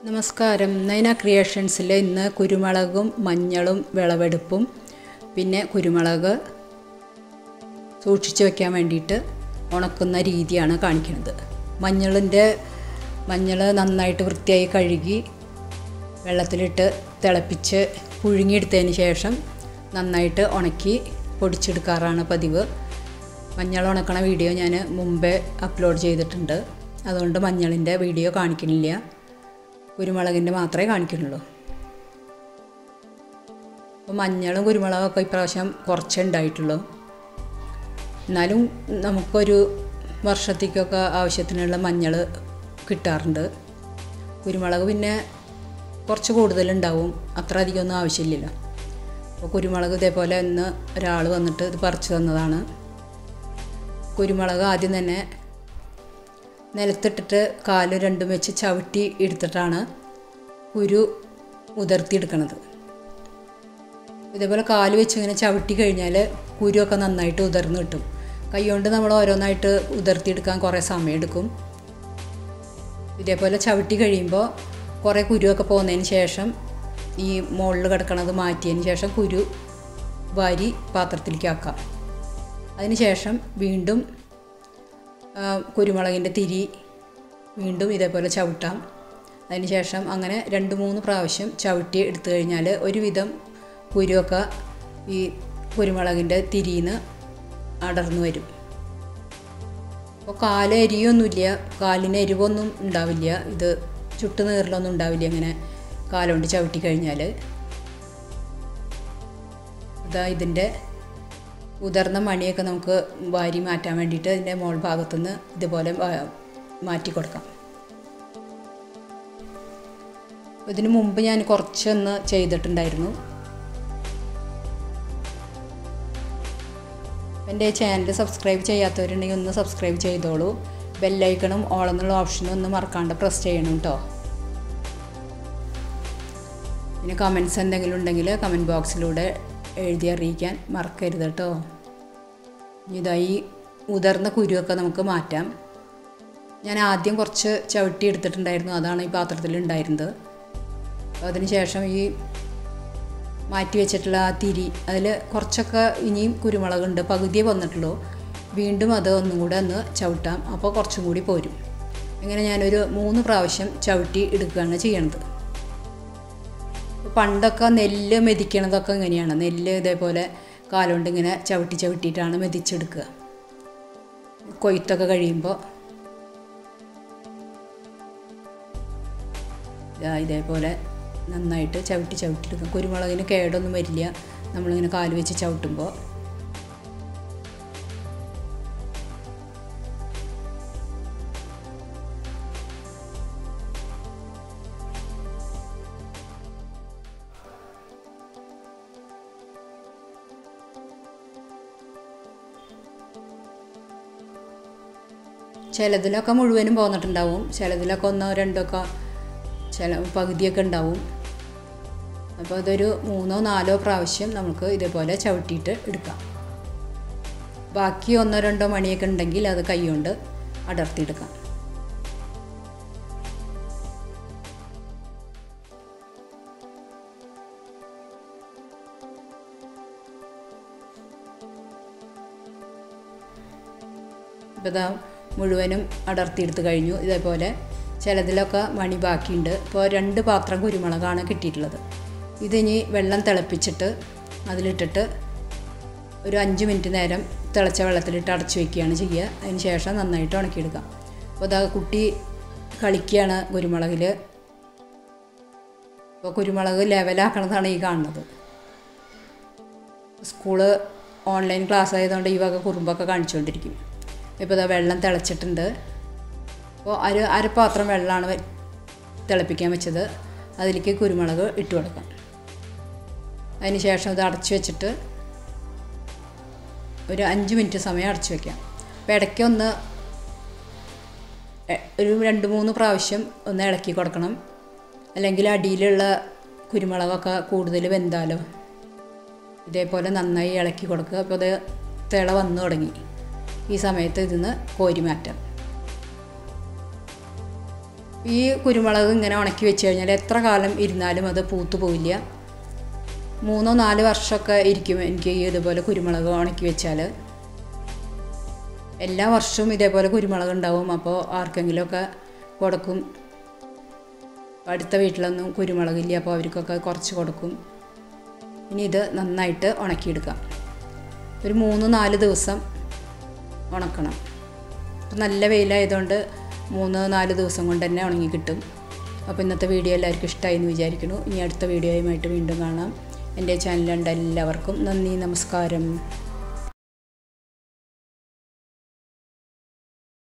നമസ്കാരം. നൈന ക്രിയേഷൻസിൽ ഇന്ന് കുരുമുളകും മഞ്ഞളും വിളവെടുപ്പും പിന്നെ കുരുമുളക് സൂക്ഷിച്ച് വെക്കാൻ വേണ്ടിയിട്ട് ഉണക്കുന്ന രീതിയാണ് കാണിക്കുന്നത്. മഞ്ഞൾ നന്നായിട്ട് വൃത്തിയായി കഴുകി വെള്ളത്തിലിട്ട് തിളപ്പിച്ച് പുഴുങ്ങിയെടുത്തതിന് ശേഷം നന്നായിട്ട് ഉണക്കി പൊടിച്ചെടുക്കാറാണ് പതിവ്. മഞ്ഞൾ ഉണക്കണ വീഡിയോ ഞാൻ മുമ്പേ അപ്ലോഡ് ചെയ്തിട്ടുണ്ട്. അതുകൊണ്ട് മഞ്ഞളിൻ്റെ വീഡിയോ കാണിക്കുന്നില്ല, കുരുമുളകിൻ്റെ മാത്രമേ കാണിക്കുന്നുള്ളൂ. അപ്പോൾ മഞ്ഞളും കുരുമുളകൊക്കെ ഇപ്രാവശ്യം കുറച്ചേ ഉണ്ടായിട്ടുള്ളൂ. എന്നാലും നമുക്കൊരു വർഷത്തേക്കൊക്കെ ആവശ്യത്തിനുള്ള മഞ്ഞൾ കിട്ടാറുണ്ട്. കുരുമുളക് പിന്നെ കുറച്ച് കൂടുതലുണ്ടാവും, അത്ര അധികമൊന്നും ആവശ്യമില്ലല്ലോ. അപ്പോൾ കുരുമുളക് ഇതേപോലെ ഇന്ന് ഒരാൾ വന്നിട്ട് ഇത് പറിച്ചു തന്നതാണ്. കുരുമുളക് ആദ്യം തന്നെ നിലത്തിട്ടിട്ട് കാല് രണ്ടും വെച്ച് ചവിട്ടി എടുത്തിട്ടാണ് കുരു ഉതിർത്തിയെടുക്കുന്നത്. ഇതേപോലെ കാല് വെച്ച് ഇങ്ങനെ ചവിട്ടി കഴിഞ്ഞാൽ കുരുവൊക്കെ നന്നായിട്ട് ഉതിർന്ന് കിട്ടും. കൈ കൊണ്ട് നമ്മൾ ഓരോന്നായിട്ട് ഉതിർത്തിയെടുക്കാൻ കുറേ സമയമെടുക്കും. ഇതേപോലെ ചവിട്ടി കഴിയുമ്പോൾ കുറേ കുരുവൊക്കെ പോകുന്നതിന് ശേഷം ഈ മുകളിൽ കിടക്കണത് മാറ്റിയതിന് ശേഷം കുരു വാരി പാത്രത്തിലേക്ക് ആക്കാം. അതിന് ശേഷം വീണ്ടും കുരുമുളകിൻ്റെ തിരി വീണ്ടും ഇതേപോലെ ചവിട്ടാം. അതിന് ശേഷം അങ്ങനെ 2-3 പ്രാവശ്യം ചവിട്ടി എടുത്തു കഴിഞ്ഞാൽ ഒരുവിധം കുരുവൊക്കെ ഈ കുരുമുളകിൻ്റെ തിരിന്ന് അടർന്നു വരും. അപ്പോൾ കാല് എരിയൊന്നുമില്ല, കാലിന് എരിവൊന്നും ഉണ്ടാവില്ല, ഇത് ചുട്ട് നീറിലൊന്നും ഉണ്ടാവില്ല ഇങ്ങനെ കാലുകൊണ്ട് ചവിട്ടി കഴിഞ്ഞാൽ. ഇതാ ഇതിൻ്റെ ഉതിർന്ന മണിയൊക്കെ നമുക്ക് വാരി മാറ്റാൻ വേണ്ടിയിട്ട് അതിൻ്റെ മുകൾ ഭാഗത്തുനിന്ന് ഇതുപോലെ മാറ്റി കൊടുക്കാം. ഇതിനു മുമ്പ് ഞാൻ കുറച്ചൊന്ന് ചെയ്തിട്ടുണ്ടായിരുന്നു. എൻ്റെ ചാനൽ സബ്സ്ക്രൈബ് ചെയ്യാത്തവരുണ്ടെങ്കിൽ ഒന്ന് സബ്സ്ക്രൈബ് ചെയ്തോളൂ. ബെല്ലൈക്കണും ഓളെന്നുള്ള ഓപ്ഷനും ഒന്ന് മറക്കാണ്ട് പ്രസ് ചെയ്യണം കേട്ടോ. പിന്നെ കമൻറ്റ്സ് എന്തെങ്കിലും ഉണ്ടെങ്കിൽ കമൻറ്റ് ബോക്സിലൂടെ എഴുതി അറിയിക്കാൻ മറക്കരുത് കേട്ടോ. ഇതായി ഉതിർന്ന കുരുവൊക്കെ നമുക്ക് മാറ്റാം. ഞാൻ ആദ്യം കുറച്ച് ചവിട്ടി എടുത്തിട്ടുണ്ടായിരുന്നു, അതാണ് ഈ പാത്രത്തിൽ ഉണ്ടായിരുന്നത്. അതിന് ശേഷം ഈ മാറ്റി വെച്ചിട്ടുള്ള ആ തിരി അതിൽ കുറച്ചൊക്കെ ഇനിയും കുരുമുളകുണ്ട്, പകുതിയേ വന്നിട്ടുള്ളൂ. വീണ്ടും അത് ഒന്നും കൂടെ ഒന്ന് ചവിട്ടാം, അപ്പോൾ കുറച്ചും കൂടി പോരും. ഇങ്ങനെ ഞാനൊരു 3 പ്രാവശ്യം ചവിട്ടി എടുക്കുകയാണ് ചെയ്യണത്. പണ്ടൊക്കെ നെല്ല് മെതിക്കണതൊക്കെ ഇങ്ങനെയാണ്. നെല്ല് ഇതേപോലെ കാലുകൊണ്ട് ഇങ്ങനെ ചവിട്ടിയിട്ടാണ് മെതിച്ചെടുക്കുക. കൊയ്ത്തൊക്കെ കഴിയുമ്പോൾ ഇതേപോലെ നന്നായിട്ട് ചവിട്ടിയെടുക്കുക. കുരുമുളകിന് കേടൊന്നും വരില്ല നമ്മളിങ്ങനെ കാല് വെച്ച് ചവിട്ടുമ്പോൾ. ചിലതിലൊക്കെ മുഴുവനും പോന്നിട്ടുണ്ടാവും, ചിലതിലൊക്കെ 1-2 പകുതിയൊക്കെ ഉണ്ടാവും. അപ്പോൾ അതൊരു 3-4 പ്രാവശ്യം നമുക്ക് ഇതേപോലെ ചവിട്ടിയിട്ട് എടുക്കാം. ബാക്കി 1-2 മണിയൊക്കെ ഉണ്ടെങ്കിൽ അത് കൈ കൊണ്ട് അടർത്തിയെടുക്കാം. ഇപ്പോൾ ഇതാ മുഴുവനും അടർത്തിയെടുത്ത് കഴിഞ്ഞു. ഇതേപോലെ ചിലതിലൊക്കെ മണി ബാക്കിയുണ്ട്. ഇപ്പോൾ 2 പാത്രം കുരുമുളകാണ് കിട്ടിയിട്ടുള്ളത്. ഇതിനി വെള്ളം തിളപ്പിച്ചിട്ട് അതിലിട്ടിട്ട് ഒരു 5 മിനിറ്റ് നേരം തിളച്ച വെള്ളത്തിലിട്ട് അടച്ചു വയ്ക്കുകയാണ് ചെയ്യുക. അതിന് ശേഷം നന്നായിട്ട് ഉണക്കിയെടുക്കാം. അപ്പോൾ അതാ കുട്ടി കളിക്കുകയാണ് കുരുമുളകിൽ. ഇപ്പോൾ കുരുമുളക് ലെവലാക്കണതാണ് ഈ കാണുന്നത്. സ്കൂള് ഓൺലൈൻ ക്ലാസ് ആയതുകൊണ്ട് ഈ വക കുറുമ്പൊക്കെ കാണിച്ചുകൊണ്ടിരിക്കും. ഇപ്പോൾ ഇതാ വെള്ളം തിളച്ചിട്ടുണ്ട്. അപ്പോൾ അരപ്പാത്രം വെള്ളമാണ് തിളപ്പിക്കാൻ വെച്ചത്. അതിലേക്ക് കുരുമുളക് ഇട്ട് കൊടുക്കാം. അതിന് ശേഷം ഇത് അടച്ചു വെച്ചിട്ട് ഒരു 5 മിനിറ്റ് സമയം അടച്ചു വയ്ക്കാം. അപ്പോൾ ഇടയ്ക്ക് ഒരു 2-3 പ്രാവശ്യം ഒന്ന് ഇളക്കി കൊടുക്കണം, അല്ലെങ്കിൽ അടിയിലുള്ള കുരുമുളകൊക്കെ കൂടുതൽ വെന്താലോ. ഇതേപോലെ നന്നായി ഇളക്കി കൊടുക്കുക. അപ്പോൾ അത് തിള വന്നു തുടങ്ങി. ഈ സമയത്ത് ഇതിന്ന് കോരി മാറ്റാം. ഈ കുരുമുളക് ഇങ്ങനെ ഉണക്കി വെച്ച് കഴിഞ്ഞാൽ എത്ര കാലം ഇരുന്നാലും അത് പൂത്തു പോവില്ല. 3-4 വർഷമൊക്കെ ഇരിക്കും എനിക്ക് ഇതുപോലെ കുരുമുളക് ഉണക്കി വെച്ചാൽ. എല്ലാ വർഷവും ഇതേപോലെ കുരുമുളക് ഉണ്ടാവും. അപ്പോൾ ആർക്കെങ്കിലുമൊക്കെ കൊടുക്കും. അടുത്ത വീട്ടിലൊന്നും കുരുമുളകില്ല, അപ്പോൾ അവർക്കൊക്കെ കുറച്ച് കൊടുക്കും. ഇനി ഇത് നന്നായിട്ട് ഉണക്കിയെടുക്കാം. ഒരു 3-4 ദിവസം ഉണക്കണം. നല്ല വെയിലായതുകൊണ്ട് 3-4 ദിവസം കൊണ്ട് തന്നെ ഉണങ്ങി കിട്ടും. അപ്പോൾ ഇന്നത്തെ വീഡിയോ എല്ലാവർക്കും ഇഷ്ടമായി എന്ന് വിചാരിക്കുന്നു. ഇനി അടുത്ത വീഡിയോയുമായിട്ട് വീണ്ടും കാണാം. എൻ്റെ ചാനൽ കണ്ട എല്ലാവർക്കും നന്ദി, നമസ്കാരം.